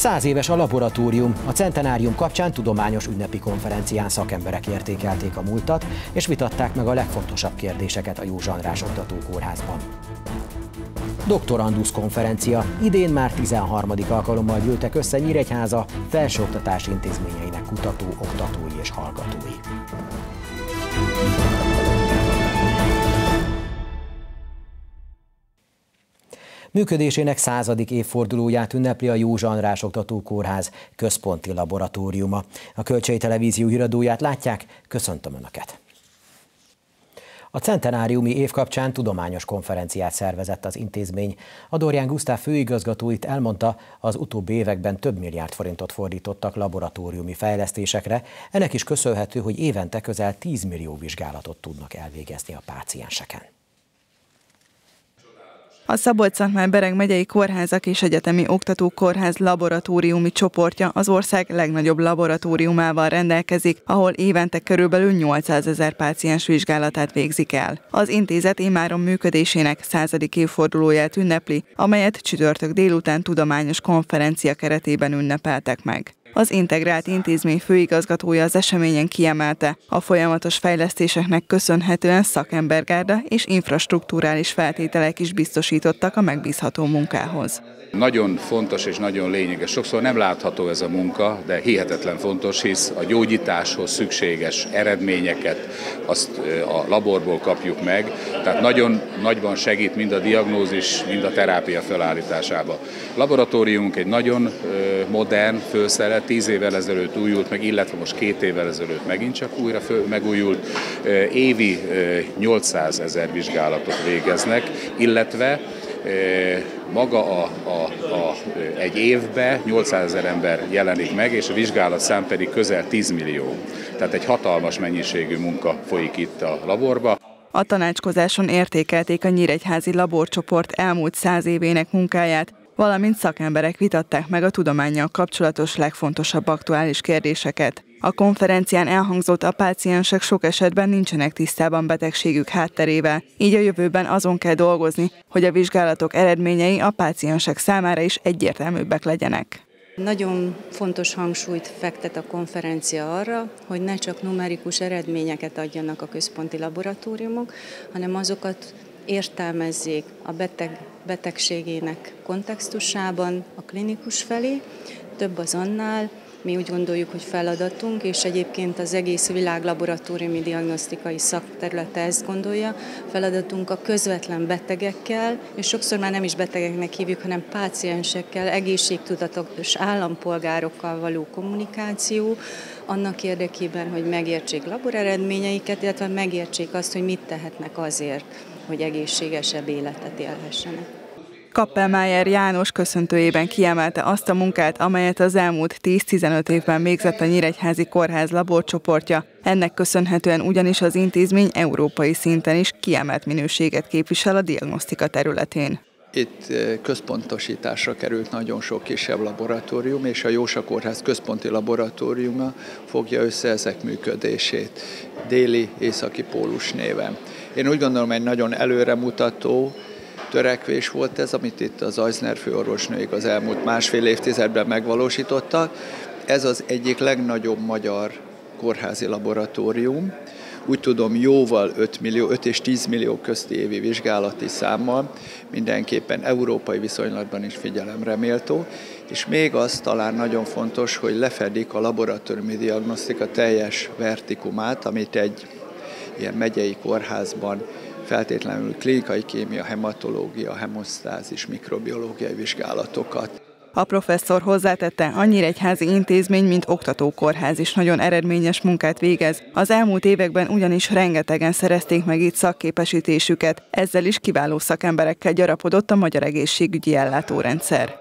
100 éves a laboratórium. A centenárium kapcsán tudományos ünnepi konferencián szakemberek értékelték a múltat, és vitatták meg a legfontosabb kérdéseket a József András Oktatókórházban. Doktorandusz konferencia. Idén már 13. alkalommal gyűltek össze Nyíregyháza felsőoktatási intézményeinek kutató, oktatói és hallgatói. Működésének 100. évfordulóját ünnepli a József András Oktatókórház központi laboratóriuma. A Kölcsei Televízió híradóját látják, köszöntöm Önöket! A centenáriumi év kapcsán tudományos konferenciát szervezett az intézmény. Adorján Gusztáv főigazgató itt elmondta, az utóbbi években több milliárd forintot fordítottak laboratóriumi fejlesztésekre. Ennek is köszönhető, hogy évente közel 10 millió vizsgálatot tudnak elvégezni a pácienseken. A Szabolcs-Szatmár-Bereg megyei kórházak és egyetemi oktatókórház laboratóriumi csoportja az ország legnagyobb laboratóriumával rendelkezik, ahol évente körülbelül 800 000 páciens vizsgálatát végzik el. Az intézet immáron működésének 100. évfordulóját ünnepli, amelyet csütörtök délután tudományos konferencia keretében ünnepeltek meg. Az integrált intézmény főigazgatója az eseményen kiemelte, a folyamatos fejlesztéseknek köszönhetően szakembergárda és infrastrukturális feltételek is biztosítottak a megbízható munkához. Nagyon fontos és nagyon lényeges. Sokszor nem látható ez a munka, de hihetetlen fontos, hisz a gyógyításhoz szükséges eredményeket azt a laborból kapjuk meg, tehát nagyon nagyban segít mind a diagnózis, mind a terápia felállításába. A laboratóriumunk egy nagyon modern fölszerelt, 10 évvel ezelőtt újult meg, illetve most 2 évvel ezelőtt megint csak újra megújult. Évi 800 000 vizsgálatot végeznek, illetve maga egy évben 800 000 ember jelenik meg, és a vizsgálatszám pedig közel 10 millió. Tehát egy hatalmas mennyiségű munka folyik itt a laborba. A tanácskozáson értékelték a nyíregyházi laborcsoport elmúlt 100 évének munkáját, valamint szakemberek vitatták meg a tudománnyal kapcsolatos legfontosabb aktuális kérdéseket. A konferencián elhangzott, a páciensek sok esetben nincsenek tisztában betegségük hátterével, így a jövőben azon kell dolgozni, hogy a vizsgálatok eredményei a páciensek számára is egyértelműbbek legyenek. Nagyon fontos hangsúlyt fektet a konferencia arra, hogy ne csak numerikus eredményeket adjanak a központi laboratóriumok, hanem azokat értelmezzék a betegségének kontextusában a klinikus felé. Több az annál, mi úgy gondoljuk, hogy feladatunk, és egyébként az egész világ laboratóriumi diagnosztikai szakterülete ezt gondolja, feladatunk a közvetlen betegekkel, és sokszor már nem is betegeknek hívjuk, hanem páciensekkel, egészségtudatos állampolgárokkal való kommunikáció, annak érdekében, hogy megértsék laboreredményeiket, illetve megértsék azt, hogy mit tehetnek azért, hogy egészségesebb életet élhessenek. Kappelmájer János köszöntőjében kiemelte azt a munkát, amelyet az elmúlt 10-15 évben végzett a Nyíregyházi Kórház laborcsoportja. Ennek köszönhetően ugyanis az intézmény európai szinten is kiemelt minőséget képvisel a diagnosztika területén. Itt központosításra került nagyon sok kisebb laboratórium, és a József Kórház központi laboratóriuma fogja össze ezek működését, déli-északi pólus néven. Én úgy gondolom, egy nagyon előremutató törekvés volt ez, amit itt az Eisner főorvosnőik az elmúlt 1,5 évtizedben megvalósítottak. Ez az egyik legnagyobb magyar kórházi laboratórium. Úgy tudom, jóval 5 és 10 millió közti évi vizsgálati számmal, mindenképpen európai viszonylatban is figyelemre méltó, és még az talán nagyon fontos, hogy lefedik a laboratóriumi diagnosztika teljes vertikumát, amit egy ilyen megyei kórházban feltétlenül klinikai kémia, hematológia, hemosztázis, mikrobiológiai vizsgálatokat. A professzor hozzátette, a Nyíregyházi intézmény, mint oktatókórház is nagyon eredményes munkát végez. Az elmúlt években ugyanis rengetegen szerezték meg itt szakképesítésüket, ezzel is kiváló szakemberekkel gyarapodott a magyar egészségügyi ellátórendszer.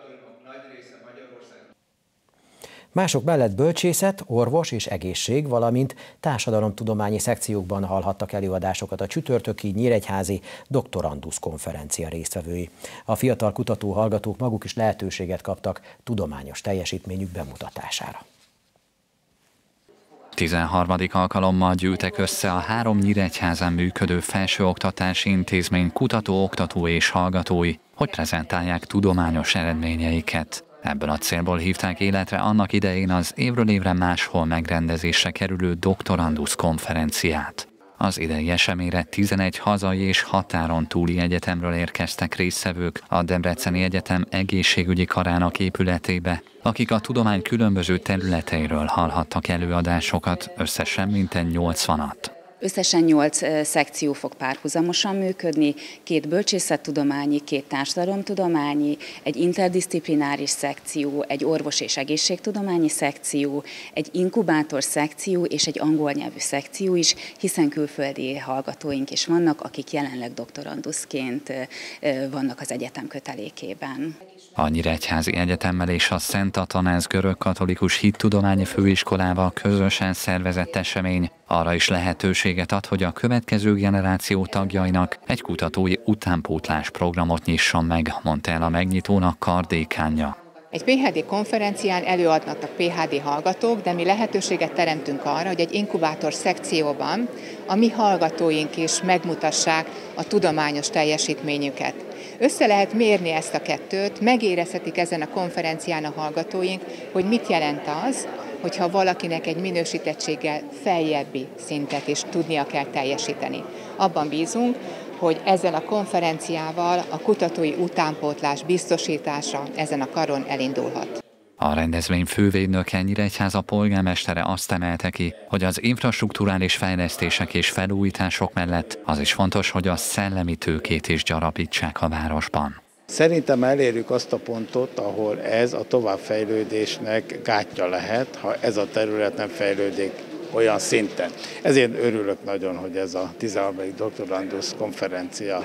Mások mellett bölcsészet, orvos és egészség, valamint társadalomtudományi szekciókban hallhattak előadásokat a csütörtöki nyíregyházi doktorandusz konferencia résztvevői. A fiatal kutató-hallgatók maguk is lehetőséget kaptak tudományos teljesítményük bemutatására. 13. alkalommal gyűltek össze a 3 Nyíregyházán működő felsőoktatási intézmény kutató, oktató és hallgatói, hogy prezentálják tudományos eredményeiket. Ebből a célból hívták életre annak idején az évről évre máshol megrendezésre kerülő doktorandusz konferenciát. Az idei eseményre 11 hazai és határon túli egyetemről érkeztek résztvevők a Debreceni Egyetem egészségügyi karának épületébe, akik a tudomány különböző területeiről hallhattak előadásokat, összesen mintegy 80-at. Összesen 8 szekció fog párhuzamosan működni, 2 bölcsészettudományi, 2 társadalomtudományi, egy interdisziplináris szekció, egy orvos- és egészségtudományi szekció, egy inkubátor szekció és egy angol nyelvű szekció is, hiszen külföldi hallgatóink is vannak, akik jelenleg doktoranduszként vannak az egyetem kötelékében. A Nyíregyházi Egyetemmel és a Szent Atanáz Görögkatolikus Hittudományi Főiskolával közösen szervezett esemény arra is lehetőséget ad, hogy a következő generáció tagjainak egy kutatói utánpótlás programot nyisson meg, mondta el a megnyitónak kardékánja. Egy PhD konferencián előadnak a PhD hallgatók, de mi lehetőséget teremtünk arra, hogy egy inkubátor szekcióban a mi hallgatóink is megmutassák a tudományos teljesítményüket. Össze lehet mérni ezt a kettőt, megérezhetik ezen a konferencián a hallgatóink, hogy mit jelent az, hogyha valakinek egy minősítettséggel feljebbi szintet is tudnia kell teljesíteni. Abban bízunk, hogy ezzel a konferenciával a kutatói utánpótlás biztosítása ezen a karon elindulhat. A rendezvény fővédnöke, Nyíregyháza polgármestere azt emelte ki, hogy az infrastrukturális fejlesztések és felújítások mellett az is fontos, hogy a szellemi tőkét is gyarapítsák a városban. Szerintem elérjük azt a pontot, ahol ez a továbbfejlődésnek gátja lehet, ha ez a terület nem fejlődik olyan szinten. Ezért örülök nagyon, hogy ez a 13. doktorandusz konferencia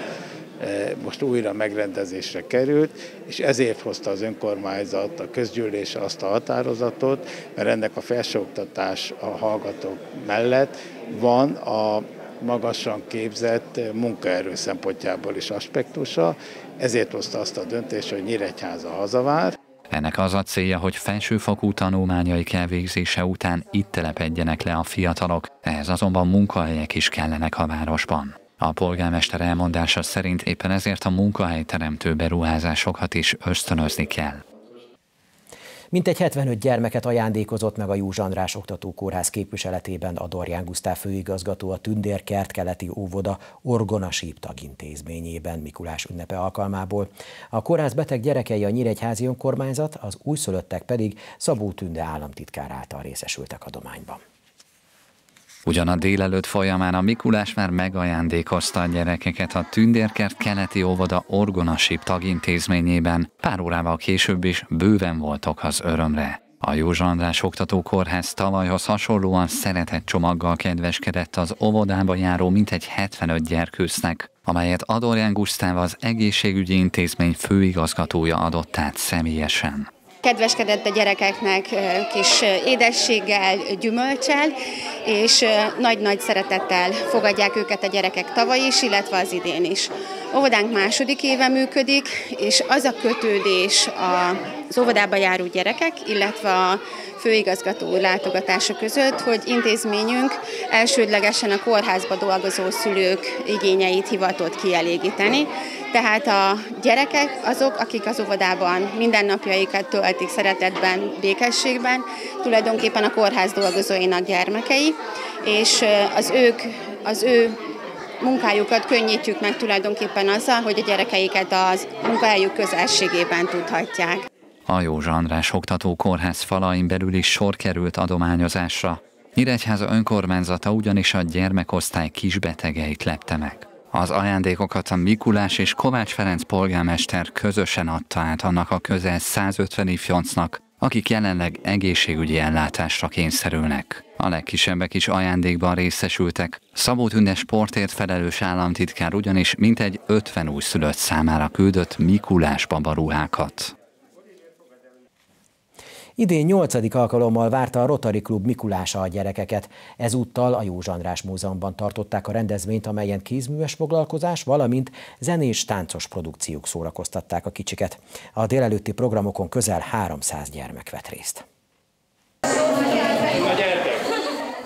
most újra megrendezésre került, és ezért hozta az önkormányzat, a közgyűlés azt a határozatot, mert ennek a felsőoktatás a hallgatók mellett van a magasan képzett munkaerő szempontjából is aspektusa, ezért hozta azt a döntést, hogy Nyíregyháza hazavár. Ennek az a célja, hogy felsőfokú tanulmányaik elvégzése után itt telepedjenek le a fiatalok, ehhez azonban munkahelyek is kellenek a városban. A polgármester elmondása szerint éppen ezért a munkahelyteremtő beruházásokat is ösztönözni kell. Mintegy 75 gyermeket ajándékozott meg a József András Oktatókórház képviseletében a Dorján Gusztáv főigazgató a Tündérkert keleti óvoda orgonasíp tagintézményében Mikulás ünnepe alkalmából. A kórház beteg gyerekei a nyíregyházi önkormányzat, az újszülöttek pedig Szabó Tünde államtitkár által részesültek adományban. Ugyan a délelőtt folyamán a Mikulás már megajándékozta a gyerekeket a Tündérkert keleti óvoda orgonasíp tagintézményében, pár órával később is bőven voltak az örömre. A József András Oktatókórház tavalyhoz hasonlóan szeretett csomaggal kedveskedett az óvodába járó mintegy 75 gyerkőcnek, amelyet a Dorján Gusztáv, az egészségügyi intézmény főigazgatója adott át személyesen. Kedveskedett a gyerekeknek kis édességgel, gyümölccsel, és nagy-nagy szeretettel fogadják őket a gyerekek tavaly is, illetve az idén is. Óvodánk második éve működik, és az a kötődés az óvodába járó gyerekek, illetve a főigazgató látogatása között, hogy intézményünk elsődlegesen a kórházba dolgozó szülők igényeit hivatott kielégíteni. Tehát a gyerekek azok, akik az óvodában mindennapjaikat töltik szeretetben, békességben, tulajdonképpen a kórház dolgozóinak gyermekei, és az ő munkájukat könnyítjük meg tulajdonképpen azzal, hogy a gyerekeiket az munkahelyük közelségében tudhatják. A József András Oktatókórház falain belül is sor került adományozásra. Nyíregyháza önkormányzata ugyanis a gyermekosztály kisbetegeit lepte meg. Az ajándékokat a Mikulás és Kovács Ferenc polgármester közösen adta át annak a közel 150 ifjoncnak, akik jelenleg egészségügyi ellátásra kényszerülnek. A legkisebbek is ajándékban részesültek. Szabó Tünde sportért felelős államtitkár ugyanis mintegy 50 újszülött számára küldött Mikulás babaruhákat. Idén 8. alkalommal várta a Rotary Klub Mikulása a gyerekeket. Ezúttal a József András Múzeumban tartották a rendezvényt, amelyen kézműves foglalkozás, valamint zenés táncos produkciók szórakoztatták a kicsiket. A délelőtti programokon közel 300 gyermek vett részt.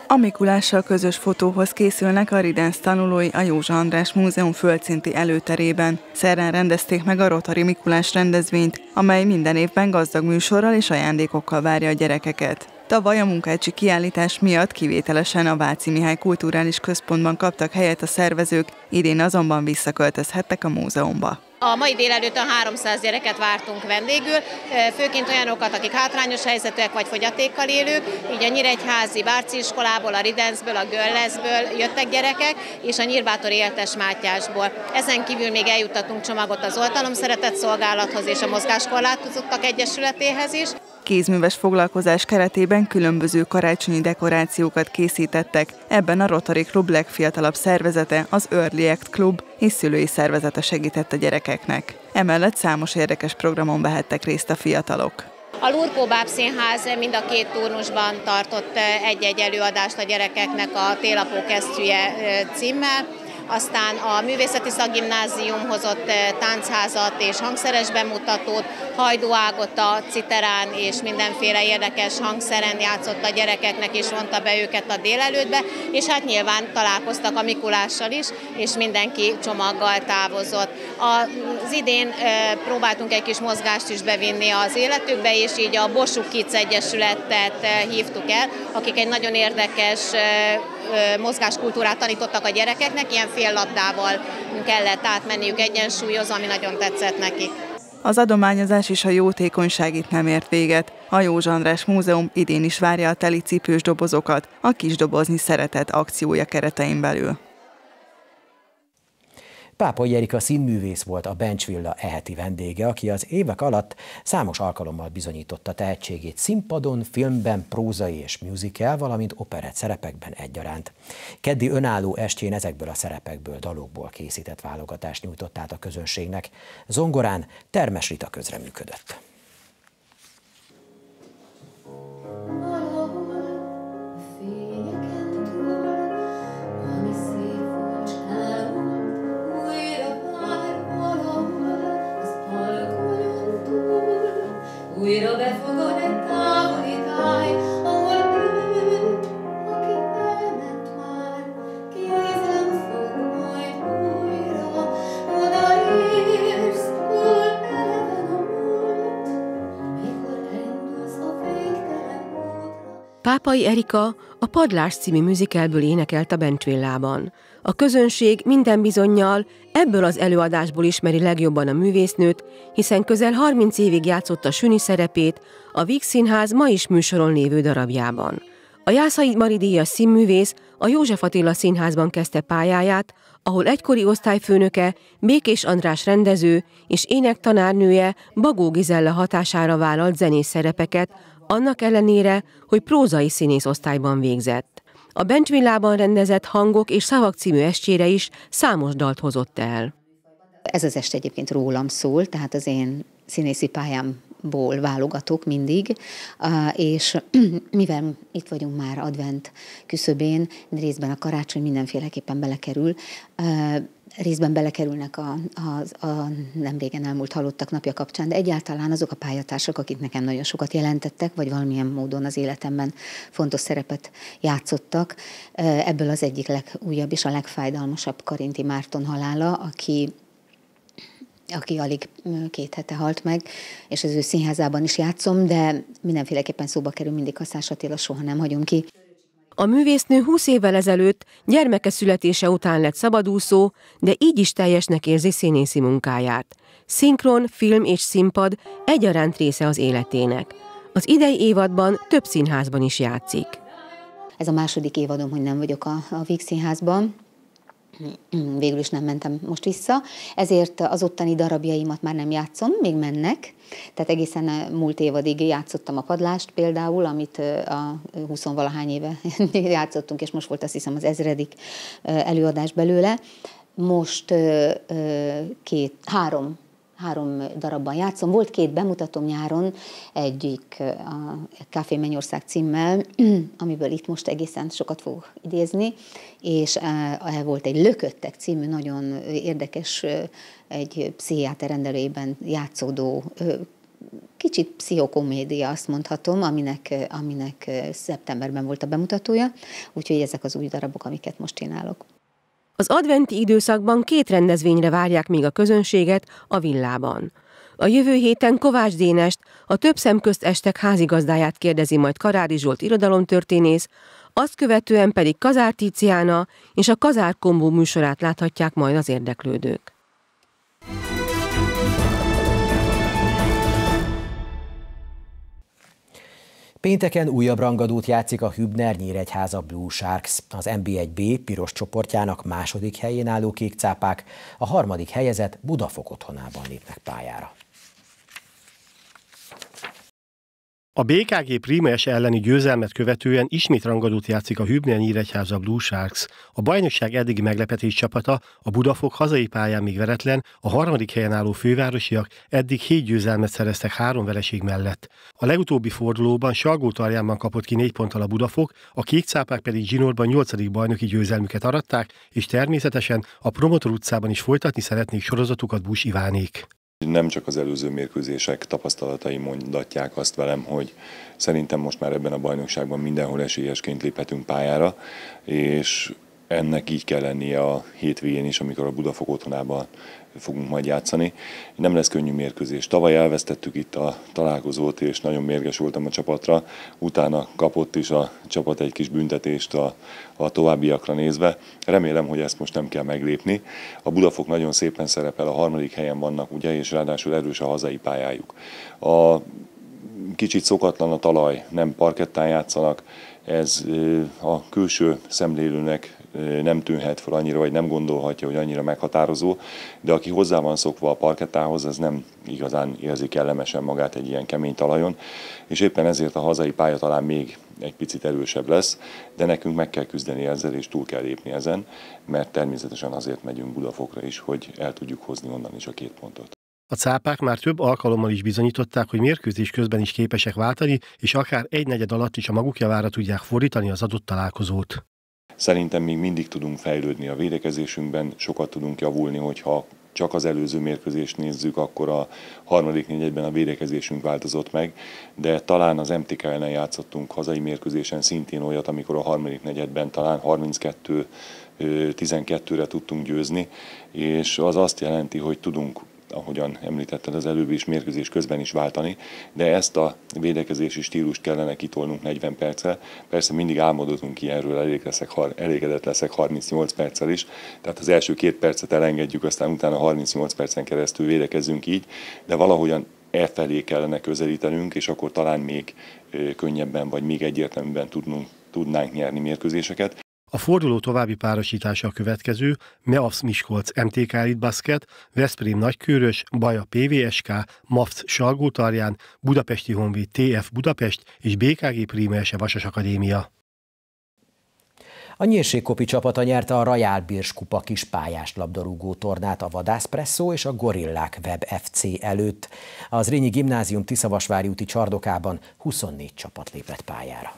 A Mikulással közös fotóhoz készülnek a Ridens tanulói a Józsa András Múzeum földszinti előterében. Szerdán rendezték meg a Rotary Mikulás rendezvényt, amely minden évben gazdag műsorral és ajándékokkal várja a gyerekeket. Tavaly a munkácsi kiállítás miatt kivételesen a Váci Mihály Kulturális Központban kaptak helyet a szervezők, idén azonban visszaköltözhettek a múzeumba. A mai délelőttön 300 gyereket vártunk vendégül, főként olyanokat, akik hátrányos helyzetűek vagy fogyatékkal élők, így a Nyíregyházi Bárci iskolából, a Ridensből, a Görleszből jöttek gyerekek, és a Nyírbátori Éltes Mátyásból. Ezen kívül még eljuttatunk csomagot az Oltalom Szeretett Szolgálathoz és a Mozgáskorlátozottak Egyesületéhez is. Kézműves foglalkozás keretében különböző karácsonyi dekorációkat készítettek. Ebben a Rotary Klub legfiatalabb szervezete, az Early Act Klub és szülői szervezete segített a gyerekeknek. Emellett számos érdekes programon vehettek részt a fiatalok. A Lurkó Bábszínház mind a két turnusban tartott egy-egy előadást a gyerekeknek a Télapó kesztyűje címmel. Aztán a Művészeti Szakgimnázium hozott táncházat és hangszeres bemutatót, Hajdú Ágota citerán és mindenféle érdekes hangszeren játszott a gyerekeknek és vonta be őket a délelőttbe, és hát nyilván találkoztak a Mikulással is, és mindenki csomaggal távozott. Az idén próbáltunk egy kis mozgást is bevinni az életükbe, és így a Bossuk Kids Egyesületet hívtuk el, akik egy nagyon érdekes mozgáskultúrát tanítottak a gyerekeknek, ilyen féllabdával kellett átmenniük egyensúlyhoz, ami nagyon tetszett nekik. Az adományozás és a jótékonyság itt nem ért véget. A Józsa András Múzeum idén is várja a teli cipős dobozokat a Kisdobozni Szeretet akciója keretein belül. Pápai Erika színművész volt a Bencsvilla eheti vendége, aki az évek alatt számos alkalommal bizonyította tehetségét színpadon, filmben, prózai és musical, valamint operett szerepekben egyaránt. Keddi önálló estjén ezekből a szerepekből, dalokból készített válogatást nyújtott át a közönségnek. Zongorán Termes Rita közreműködött. Újra befogad egy távoli táj, ahol ült, aki elment már, kézen fog majd újra, odaérsz, hol eleven a múlt, mikor elindulsz a végtelen útra. Pápai Erika a Padlás című musicalből énekelt a Bencsvillában. A közönség minden bizonnyal ebből az előadásból ismeri legjobban a művésznőt, hiszen közel 30 évig játszotta Süni szerepét a Víg Színház ma is műsoron lévő darabjában. A Jászai Mari díjas színművész a József Attila Színházban kezdte pályáját, ahol egykori osztályfőnöke, Békés András rendező és énektanárnője Bagó Gizella hatására vállalt zenész szerepeket, annak ellenére, hogy prózai színész osztályban végzett. A Bencsvillában rendezett Hangok és Szavak című estjére is számos dalt hozott el. Ez az este egyébként rólam szól, tehát az én színészi pályámból válogatok mindig, és mivel itt vagyunk már advent küszöbén, részben a karácsony mindenféleképpen belekerül, részben belekerülnek a nemrégen elmúlt halottak napja kapcsán, de egyáltalán azok a pályatársak, akik nekem nagyon sokat jelentettek, vagy valamilyen módon az életemben fontos szerepet játszottak. Ebből az egyik legújabb és a legfájdalmasabb Karinti Márton halála, aki alig 2 hete halt meg, és az ő színházában is játszom, de mindenféleképpen szóba kerül mindig Kaszás Attila, soha nem hagyom ki. A művésznő 20 évvel ezelőtt gyermeke születése után lett szabadúszó, de így is teljesnek érzi színészi munkáját. Szinkron, film és színpad egyaránt része az életének. Az idei évadban több színházban is játszik. Ez a második évadom, hogy nem vagyok a Víg Színházban. Végül is nem mentem most vissza, ezért az ottani darabjaimat már nem játszom, még mennek. Tehát egészen múlt évadig játszottam a Padlást például, amit a 20-valahány éve játszottunk, és most volt azt hiszem az 1000. előadás belőle. Most 3 darabban játszom. Volt 2 bemutatom nyáron, egyik a Café Mennyország címmel, amiből itt most egészen sokat fogok idézni, és volt egy Lököttek című nagyon érdekes, egy pszichiáter rendelőjében játszódó kicsit pszichokomédia, azt mondhatom, aminek szeptemberben volt a bemutatója, úgyhogy ezek az új darabok, amiket most csinálok. Az adventi időszakban 2 rendezvényre várják még a közönséget a Villában. A jövő héten Kovács Dénest, a Több szem közt estek házigazdáját kérdezi majd Karári Zsolt irodalomtörténész, azt követően pedig Kazár Tíciána és a Kazár Kombó műsorát láthatják majd az érdeklődők. Pénteken újabb rangadót játszik a Hübner Nyíregyháza Blue Sharks. Az NB1B piros csoportjának második helyén álló kékcápák a harmadik helyezett Budafok otthonában lépnek pályára. A BKG Primes elleni győzelmet követően ismét rangadót játszik a Hübner Nyíregyháza Blue Sharks. A bajnokság eddigi meglepetés csapata, a Budafok hazai pályán még veretlen, a harmadik helyen álló fővárosiak eddig 7 győzelmet szereztek 3 vereség mellett. A legutóbbi fordulóban Salgótarjánban kapott ki 4 ponttal a Budafok, a kékcápák pedig zsinórban 8. bajnoki győzelmüket aratták, és természetesen a Promotor utcában is folytatni szeretnék sorozatukat Busch Ivánék. Nem csak az előző mérkőzések tapasztalatai mondatják azt velem, hogy szerintem most már ebben a bajnokságban mindenhol esélyesként léphetünk pályára, és ennek így kell lennie a hétvégén is, amikor a Budafok otthonában fogunk majd játszani. Nem lesz könnyű mérkőzés. Tavaly elvesztettük itt a találkozót, és nagyon mérges voltam a csapatra. Utána kapott is a csapat egy kis büntetést a továbbiakra nézve. Remélem, hogy ezt most nem kell meglépni. A Budafok nagyon szépen szerepel, a harmadik helyen vannak, ugye, és ráadásul erős a hazai pályájuk. A kicsit szokatlan a talaj, nem parkettán játszanak, ez a külső szemlélőnek nem tűnhet fel annyira, vagy nem gondolhatja, hogy annyira meghatározó, de aki hozzá van szokva a parkettához, az nem igazán érzi kellemesen magát egy ilyen kemény talajon, és éppen ezért a hazai pálya talán még egy picit erősebb lesz, de nekünk meg kell küzdeni ezzel, és túl kell lépni ezen, mert természetesen azért megyünk Budafokra is, hogy el tudjuk hozni onnan is a 2 pontot. A cápák már több alkalommal is bizonyították, hogy mérkőzés közben is képesek váltani, és akár 1/4 alatt is a maguk javára tudják fordítani az adott találkozót. Szerintem még mindig tudunk fejlődni a védekezésünkben, sokat tudunk javulni, hogyha csak az előző mérkőzést nézzük, akkor a harmadik negyedben a védekezésünk változott meg, de talán az MTK ellen játszottunk hazai mérkőzésen szintén olyat, amikor a harmadik negyedben talán 32-12-re tudtunk győzni, és az azt jelenti, hogy tudunk, ahogyan említetted az előbb is, mérkőzés közben is váltani, de ezt a védekezési stílust kellene kitolnunk 40 perccel. Persze mindig álmodozunk ilyenről, elégedett leszek 38 perccel is, tehát az első 2 percet elengedjük, aztán utána 38 percen keresztül védekezzünk így, de valahogyan felé kellene közelítenünk, és akkor talán még könnyebben, vagy még egyértelműbben tudnánk nyerni mérkőzéseket. A forduló további párosítása a következő: MEAFS Miskolc MTK Elite Basket, Veszprém Nagykőrös, Baja PVSK, MAFC Salgótarján, Budapesti Honvéd TF Budapest és BKG Primes Vasas Akadémia. A Nyírségkopi csapata nyerte a Royal Birs Kupa kispályás labdarúgó tornát a Vadász Presszó és a Gorillák Web FC előtt. Az Zrínyi Gimnázium Tiszavasvári úti csardokában 24 csapat lépett pályára.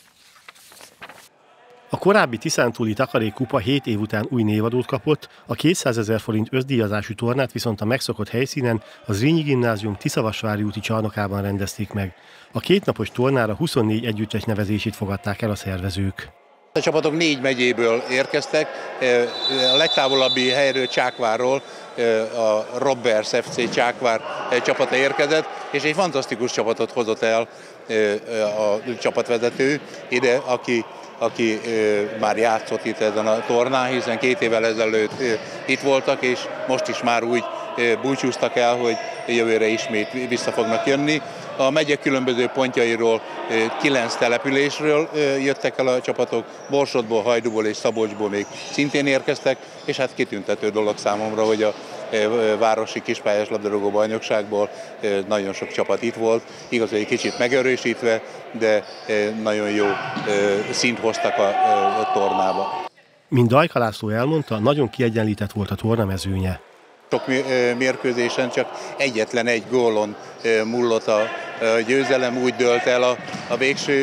A korábbi Tiszántúli Takarék Kupa 7 év után új névadót kapott, a 200 000 forint összdíjazású tornát viszont a megszokott helyszínen, a Zrínyi Gimnázium Tiszavasvári úti csarnokában rendezték meg. A 2 napos tornára 24 együttes nevezését fogadták el a szervezők. A csapatok 4 megyéből érkeztek, a legtávolabbi helyről, Csákvárról a Robbers FC Csákvár csapata érkezett, és egy fantasztikus csapatot hozott el a csapatvezető ide, aki már játszott itt ezen a tornán, hiszen 2 évvel ezelőtt itt voltak, és most is már úgy búcsúztak el, hogy jövőre ismét vissza fognak jönni. A megye különböző pontjairól, 9 településről jöttek el a csapatok, Borsodból, Hajdúból és Szabolcsból még szintén érkeztek, és hát kitüntető dolog számomra, hogy a városi kispályás labdarúgó bajnokságból nagyon sok csapat itt volt, igaz, egy kicsit megerősítve, de nagyon jó szint hoztak a tornába. Mint Dajka László elmondta, nagyon kiegyenlített volt a tornamezőnye. Sok mérkőzésen csak egyetlen egy gólon múlott a győzelem, úgy dőlt el a végső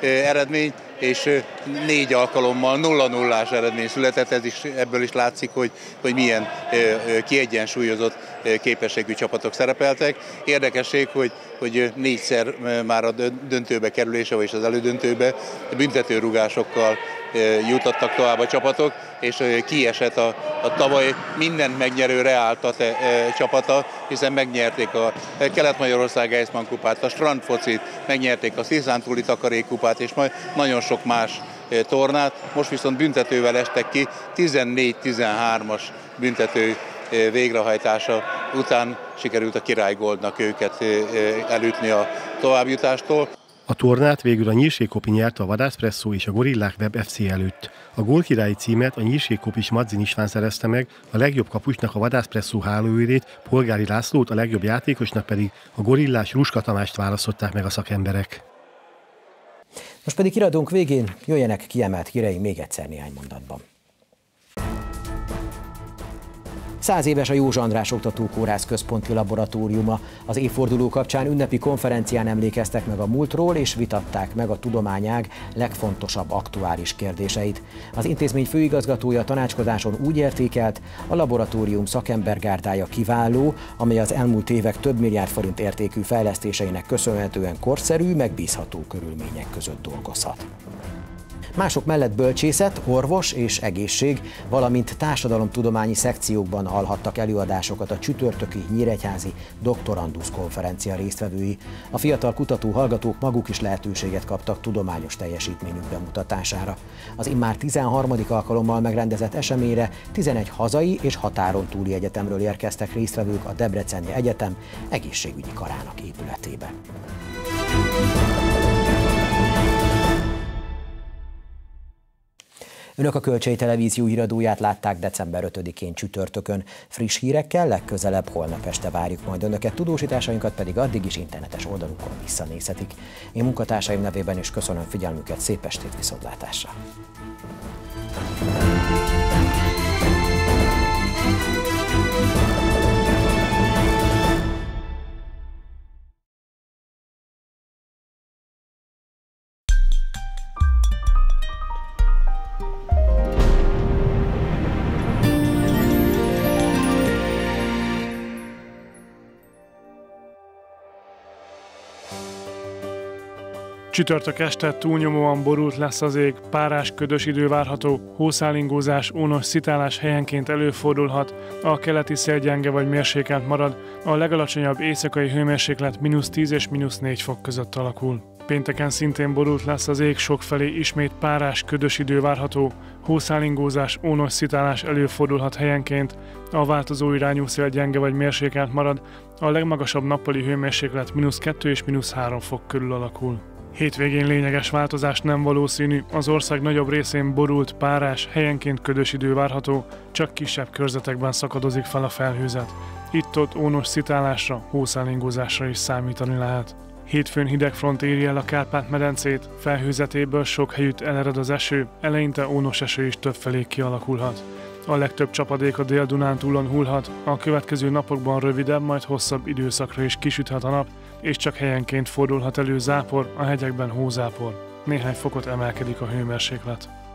eredmény, és 4 alkalommal 0-0-ás eredmény született, ebből is látszik, hogy milyen kiegyensúlyozott képességű csapatok szerepeltek. Érdekesség, hogy 4-szer már a döntőbe kerülése, vagyis az elődöntőbe büntetőrúgásokkal jutottak tovább a csapatok, és kiesett a tavaly mindent megnyerő Real Tate csapata, hiszen megnyerték a Kelet-Magyarország Eisman kupát, a strandfocit, megnyerték a Sziszántúli takarékkupát, és majd nagyon sok más tornát. Most viszont büntetővel estek ki, 14-13-as büntető végrehajtása után sikerült a Király Goldnak őket elütni a továbbjutástól. A tornát végül a Nyírségkopi nyerte a Vadászpresszó és a Gorillák Web FC előtt. A gólkirályi címet a Nyírségkopis Madzin István szerezte meg, a legjobb kapusnak a Vadászpresszó hálóőrét, Polgári Lászlót, a legjobb játékosnak pedig a gorillás Ruska Tamást választották meg a szakemberek. Most pedig híradónk végén jöjjenek kiemelt híreim még egyszer néhány mondatban. 100 éves a Józsa András Oktatókórház központi laboratóriuma. Az évforduló kapcsán ünnepi konferencián emlékeztek meg a múltról és vitatták meg a tudományág legfontosabb aktuális kérdéseit. Az intézmény főigazgatója a tanácskozáson úgy értékelt, a laboratórium szakembergárdája kiváló, amely az elmúlt évek több milliárd forint értékű fejlesztéseinek köszönhetően korszerű, megbízható körülmények között dolgozhat. Mások mellett bölcsészet, orvos és egészség, valamint társadalomtudományi szekciókban hallhattak előadásokat a csütörtöki nyíregyházi doktorandusz konferencia résztvevői. A fiatal kutató-hallgatók maguk is lehetőséget kaptak tudományos teljesítményük bemutatására. Az immár 13. alkalommal megrendezett eseményre 11 hazai és határon túli egyetemről érkeztek résztvevők a Debreceni Egyetem egészségügyi karának épületébe. Önök a Kölcsei Televízió híradóját látták december 5-én csütörtökön. Friss hírekkel legközelebb holnap este várjuk majd Önöket, tudósításainkat pedig addig is internetes oldalunkon visszanézhetik. Én munkatársaim nevében is köszönöm figyelmüket, szép estét, viszontlátásra! Csütörtök este túlnyomóan borult lesz az ég, párás, ködös idő várható, hószálingózás, ónos szitálás helyenként előfordulhat, a keleti szél gyenge vagy mérsékelt marad, a legalacsonyabb éjszakai hőmérséklet -10 és -4 fok között alakul. Pénteken szintén borult lesz az ég, sokfelé ismét párás, ködös idő várható, hószálingózás, ónos szitálás előfordulhat helyenként, a változó irányú szél gyenge vagy mérsékelt marad, a legmagasabb nappali hőmérséklet -2 és -3 fok körül alakul. Hétvégén lényeges változás nem valószínű, az ország nagyobb részén borult, párás, helyenként ködös idő várható, csak kisebb körzetekben szakadozik fel a felhőzet. Itt-ott ónos szitálásra, hószálingózásra is számítani lehet. Hétfőn hideg front éri el a Kárpát-medencét, felhőzetéből sok helyütt elered az eső, eleinte ónos eső is többfelé kialakulhat. A legtöbb csapadék a Dél-Dunántúlon hullhat, a következő napokban rövidebb, majd hosszabb időszakra is kisüthet a nap, és csak helyenként fordulhat elő zápor, a hegyekben hózápor. Néhány fokot emelkedik a hőmérséklet.